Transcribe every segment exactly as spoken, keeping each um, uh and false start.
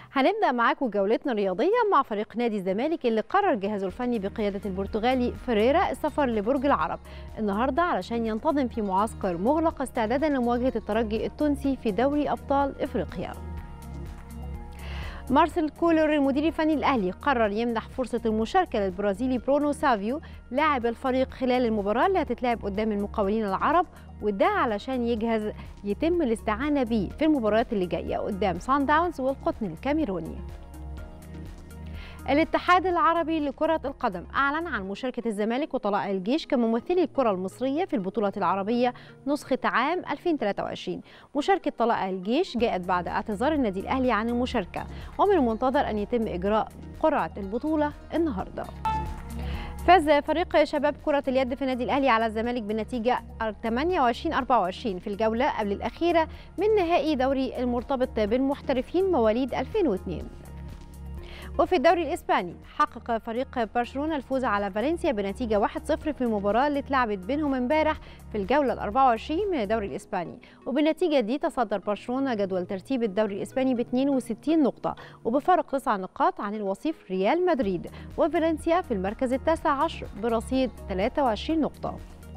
هنبدأ معاكم جولتنا الرياضية مع فريق نادي الزمالك اللي قرر جهازه الفني بقيادة البرتغالي فريرا السفر لبرج العرب النهارده علشان ينتظم في معسكر مغلق استعدادا لمواجهة الترجي التونسي في دوري أبطال إفريقيا. مارسيل كولر المدير الفني الأهلي قرر يمنح فرصة المشاركة للبرازيلي برونو سافيو لاعب الفريق خلال المباراة اللي هتتلعب قدام المقاولين العرب، وده علشان يجهز يتم الاستعانة بيه في المباريات اللي جاية قدام سان داونز والقطن الكاميروني. الاتحاد العربي لكرة القدم أعلن عن مشاركة الزمالك وطلائع الجيش كممثلي الكرة المصرية في البطولة العربية نسخة عام ألفين وثلاثة وعشرين. مشاركة طلائع الجيش جاءت بعد اعتذار النادي الأهلي عن المشاركة، ومن المنتظر أن يتم إجراء قرعة البطولة النهارده. فاز فريق شباب كرة اليد في النادي الأهلي على الزمالك بنتيجة ثمانية وعشرين أربعة وعشرين في الجولة قبل الأخيرة من نهائي دوري المرتبط بالمحترفين مواليد ألفين واثنين. وفي الدوري الإسباني حقق فريق برشلونة الفوز على فالنسيا بنتيجة واحد صفر في المباراة اللي اتلعبت بينهم امبارح في الجولة الأربعة وعشرين من الدوري الإسباني، وبالنتيجة دي تصدر برشلونة جدول ترتيب الدوري الإسباني ب اثنين وستين نقطة وبفارق تسع نقاط عن الوصيف ريال مدريد، وفالنسيا في المركز التاسع عشر برصيد ثلاثة وعشرين نقطة.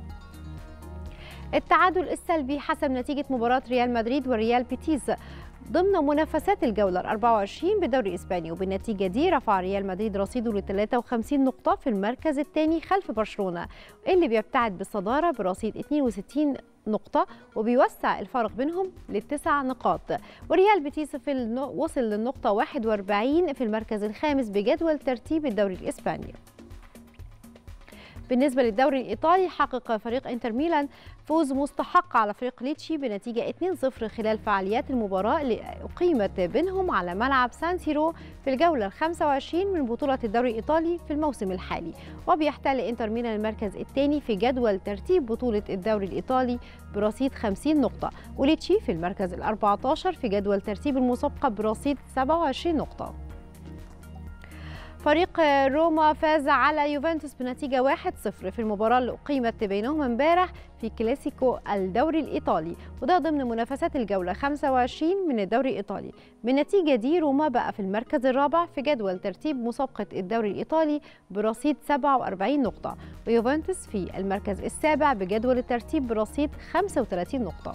التعادل السلبي حسب نتيجة مباراة ريال مدريد وريال بيتيس ضمن منافسات الجولة الأربعة وعشرين بالدوري الإسباني، وبالنتيجة دي رفع ريال مدريد رصيده ل ثلاثة وخمسين نقطة في المركز الثاني خلف برشلونة اللي بيبتعد بالصدارة برصيد اثنين وستين نقطة وبيوسع الفارق بينهم لتسع نقاط، وريال بيتيس في النو... وصل للنقطة واحد وأربعين في المركز الخامس بجدول ترتيب الدوري الإسباني. بالنسبة للدوري الإيطالي حقق فريق إنتر ميلان فوز مستحق على فريق ليتشي بنتيجة اثنين صفر خلال فعاليات المباراة اللي أقيمت بينهم على ملعب سان سيرو في الجولة الخامسة وعشرين من بطولة الدوري الإيطالي في الموسم الحالي، وبيحتل إنتر ميلان المركز الثاني في جدول ترتيب بطولة الدوري الإيطالي برصيد خمسين نقطة، وليتشي في المركز الأربعة عشر في جدول ترتيب المسابقة برصيد سبعة وعشرين نقطة. فريق روما فاز على يوفنتوس بنتيجة واحد صفر في المباراة اللي أقيمت بينهم امبارح في كلاسيكو الدوري الإيطالي، وده ضمن منافسات الجولة خمسة وعشرين من الدوري الإيطالي. بالنتيجة دي روما بقى في المركز الرابع في جدول ترتيب مسابقة الدوري الإيطالي برصيد سبعة وأربعين نقطة، ويوفنتوس في المركز السابع بجدول الترتيب برصيد خمسة وثلاثين نقطة.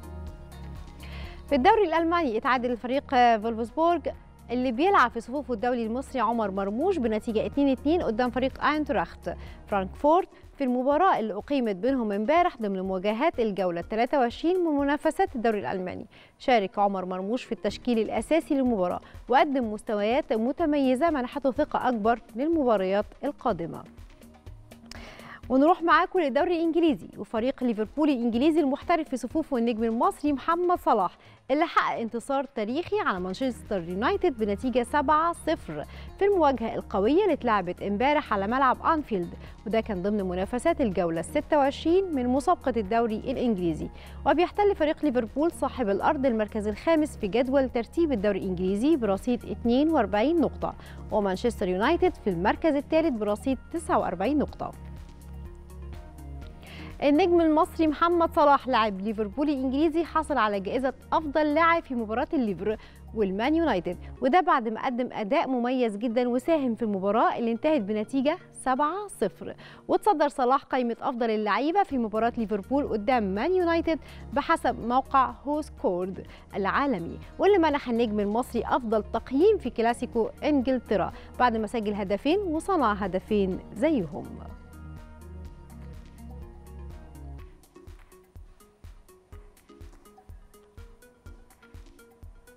في الدوري الألماني اتعادل الفريق فولفسبورغ اللي بيلعب في صفوفه الدولي المصري عمر مرموش بنتيجة اثنين اثنين قدام فريق اينتراخت فرانكفورت في المباراة اللي أقيمت بينهم امبارح ضمن مواجهات الجولة ثلاثة وعشرين من منافسات الدوري الألماني. شارك عمر مرموش في التشكيل الأساسي للمباراة وقدم مستويات متميزة منحته ثقة أكبر للمباريات القادمة. ونروح معاكم للدوري الانجليزي، وفريق ليفربول الانجليزي المحترف في صفوفه النجم المصري محمد صلاح اللي حقق انتصار تاريخي على مانشستر يونايتد بنتيجه سبعة صفر في المواجهه القويه اللي اتلعبت امبارح على ملعب انفيلد، وده كان ضمن منافسات الجوله ستة وعشرين من مسابقه الدوري الانجليزي، وبيحتل فريق ليفربول صاحب الارض المركز الخامس في جدول ترتيب الدوري الانجليزي برصيد اثنين وأربعين نقطه، ومانشستر يونايتد في المركز الثالث برصيد تسعة وأربعين نقطه. النجم المصري محمد صلاح لاعب ليفربول الانجليزي حصل على جائزة افضل لاعب في مباراة الليفر والمان يونايتد، وده بعد ما قدم اداء مميز جدا وساهم في المباراة اللي انتهت بنتيجة سبعة صفر، وتصدر صلاح قائمة افضل اللعيبة في مباراة ليفربول قدام مان يونايتد بحسب موقع هو سكورد العالمي، واللي منح النجم المصري افضل تقييم في كلاسيكو انجلترا بعد ما سجل هدفين وصنع هدفين زيهم.